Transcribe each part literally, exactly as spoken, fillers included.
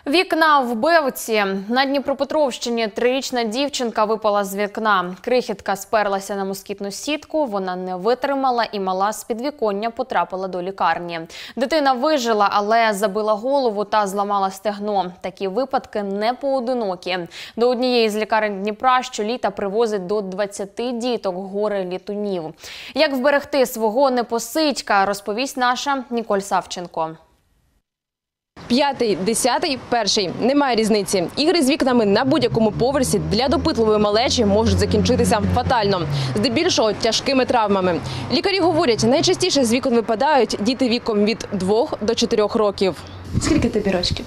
Вікна вбивці. На Дніпропетровщині трирічна дівчинка випала з вікна. Крихітка сперлася на москітну сітку, вона не витримала і мала з підвіконня потрапила до лікарні. Дитина вижила, але забила голову та зламала стегно. Такі випадки не поодинокі. До однієї з лікарень Дніпра щоліта привозить до двадцяти діток горе-літунів. Як вберегти свого непосидька, розповість наша Ніколь Савченко. П'ятий, десятий, перший. Немає різниці. Ігри з вікнами на будь-якому поверсі для допитливої малечі можуть закінчитися фатально. Здебільшого тяжкими травмами. Лікарі говорять, найчастіше з вікон випадають діти віком від двох до чотирьох років. Скільки тобі років?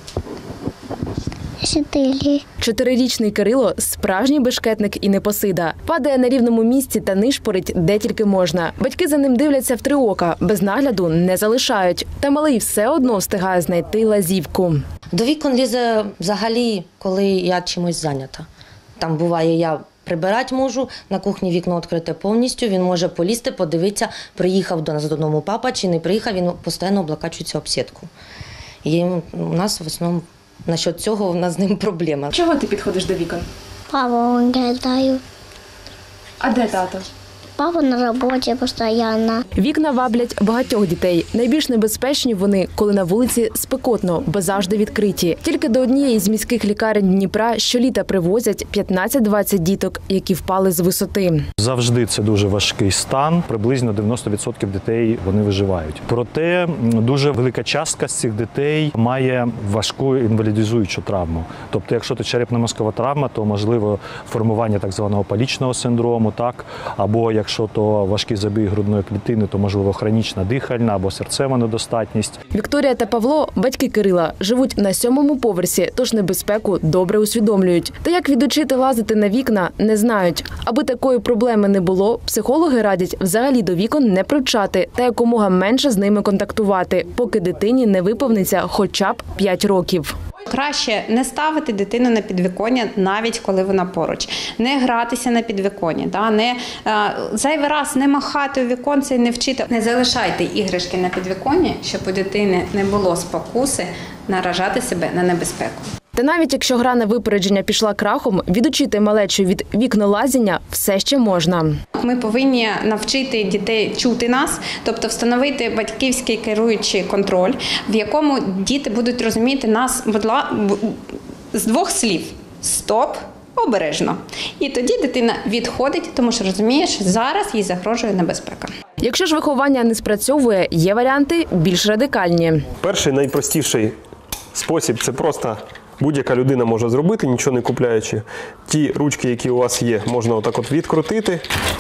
Чотири. Чотирирічний Кирило – справжній бешкетник і непосида. Падає на рівному місці та нишпорить де тільки можна. Батьки за ним дивляться в три ока, без нагляду не залишають. Та малий все одно встигає знайти лазівку. До вікон лізе взагалі, коли я чимось зайнята. Там буває, я прибирати можу, на кухні вікно відкрите повністю, він може полізти, подивитися, приїхав до нас додому папа чи не приїхав, він постійно облокачується об сітку. І у нас в основному насчет цього в нас з ним проблема. Чого ти підходиш до вікон? Папу глядаю. А де тато? Папа на роботі постійно. Вікна ваблять багатьох дітей. Найбільш небезпечні вони, коли на вулиці спекотно, бо завжди відкриті. Тільки до однієї з міських лікарень Дніпра щоліта привозять п'ятнадцять-двадцять діток, які впали з висоти. Завжди це дуже важкий стан. Приблизно дев'яносто відсотків дітей вони виживають. Проте дуже велика частка з цих дітей має важку інвалідизуючу травму. Тобто, якщо це черепно-мозкова травма, то можливо формування так званого палічного синдрому, так, або якщо то важкий забій грудної клітини, то можливо хронічна дихальна або серцева недостатність. Вікторія та Павло, батьки Кирила, живуть на сьомому поверсі, тож небезпеку добре усвідомлюють. Та як відучити лазити на вікна, не знають. Аби такої проблеми не було, психологи радять взагалі до вікон не привчати та якомога менше з ними контактувати, поки дитині не виповниться хоча б п'ять років. Краще не ставити дитину на підвіконня, навіть коли вона поруч. Не гратися на підвіконні, да? не, а, зайвий раз не махати у віконце і не вчити. Не залишайте іграшки на підвіконні, щоб у дитини не було спокуси наражати себе на небезпеку. Та навіть якщо гра на випередження пішла крахом, відучити малечу від вікнолазіння все ще можна. Ми повинні навчити дітей чути нас, тобто встановити батьківський керуючий контроль, в якому діти будуть розуміти нас з двох слів – стоп, обережно. І тоді дитина відходить, тому що розуміє, що зараз їй загрожує небезпека. Якщо ж виховання не спрацьовує, є варіанти більш радикальні. Перший найпростіший спосіб – це просто будь-яка людина може зробити, нічого не купляючи. Ті ручки, які у вас є, можна отак от відкрутити.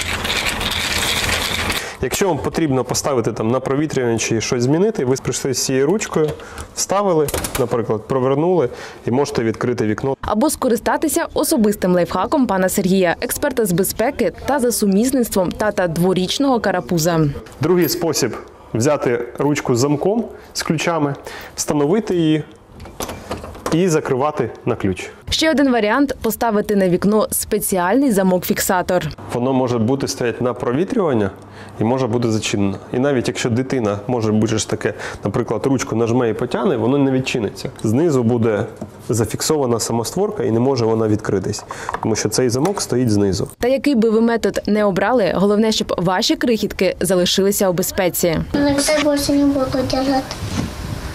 Якщо вам потрібно поставити там на провітрювання чи щось змінити, ви прийшли з цією ручкою, вставили, наприклад, провернули і можете відкрити вікно. Або скористатися особистим лайфхаком пана Сергія, експерта з безпеки та за сумісництвом тата дворічного карапуза. Другий спосіб – взяти ручку з замком, з ключами, встановити її і закривати на ключ. Ще один варіант – поставити на вікно спеціальний замок-фіксатор. Воно може бути стояти на провітрювання і може бути зачинено. І навіть якщо дитина, може бути ж таке, наприклад, ручку нажме і потягне, воно не відчиниться. Знизу буде зафіксована самостворка і не може вона відкритись, тому що цей замок стоїть знизу. Та який би ви метод не обрали, головне, щоб ваші крихітки залишилися у безпеці. Я більше не буду держати.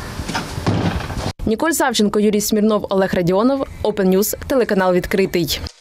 Ніколь Савченко, Юрій Смірнов, Олег Радіонов, Open News, телеканал «Відкритий».